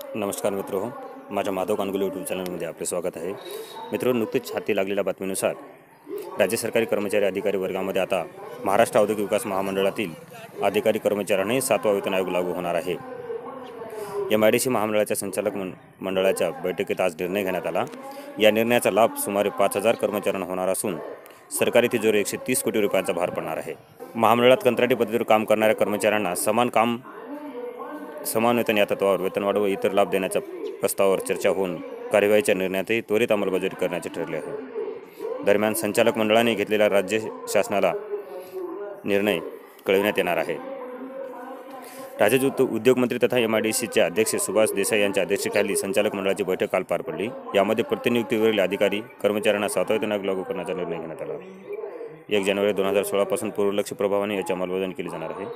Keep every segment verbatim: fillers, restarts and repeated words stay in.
नमस्कार मित्र हो, माझ्या माधव कानगुले यूट्यूब चॅनलमध्ये आपले स्वागत आहे. मित्रांनो, नुकतेच हाती लागलेल्या बातमीनुसार राज्य सरकारी कर्मचारी अधिकारी वर्गामध्ये आता महाराष्ट्र औद्योगिक विकास महामंडळातील अधिकारी कर्मचाऱ्यांनाही सातवा वेतन आयोग लागू होणार आहे. एम आय डी सी महामंडळाच्या संचालक मंडळाच्या बैठकीत आज निर्णय घेण्यात आला. या निर्णयाचा लाभ सुमारे पाच हजार कर्मचाऱ्यांना होणार असून सरकारी तिजोरी एकशे तीस कोटी रुपयांचा भार पडणार आहे. महामंडळात कंत्राटी पद्धतीवर काम करणाऱ्या कर्मचाऱ्यांना समान काम समान वेतन या तत्वावर वेतनवाढ व इतर लाभ देण्याच्या प्रस्तावावर चर्चा होऊन कार्यवाहीच्या निर्णयातही त्वरित अंमलबजावणी करण्याचे ठरले आहे. दरम्यान संचालक मंडळाने घेतलेला राज्य शासनाला निर्णय कळविण्यात येणार आहे. राज्याचे उद्योग मंत्री तथा एम आय डी सीचे अध्यक्ष सुभाष देसाई यांच्या अध्यक्षतेखाली संचालक मंडळाची बैठक काल पार पडली. यामध्ये प्रतिनियुक्तीवरील अधिकारी कर्मचाऱ्यांना सातवा वेतन आयोग लागू करण्याचा निर्णय घेण्यात आला. एक जानेवारी दोन हजार सोळा पासून पूर्वलक्ष्य प्रभावाने याची अंमलबजावणी केली जाणार आहे.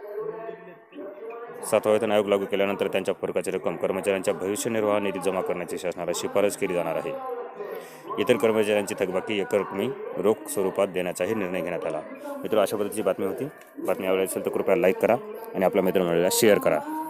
सातवा वेतन आयोग लागू केल्यानंतर त्यांच्या फरकाची रक्कम कर्मचाऱ्यांच्या भविष्य निर्वाह निधीत जमा करण्याची शासनाला शिफारस केली जाणार आहे. इतर कर्मचाऱ्यांची थकबाकी एकरकमी रोख स्वरूपात देण्याचाही निर्णय घेण्यात आला. मित्र, अशा पद्धतीची बातमी होती. बातमी आवडली असेल तर कृपया लाईक करा आणि आपल्या मित्रमंडळीला शेअर करा.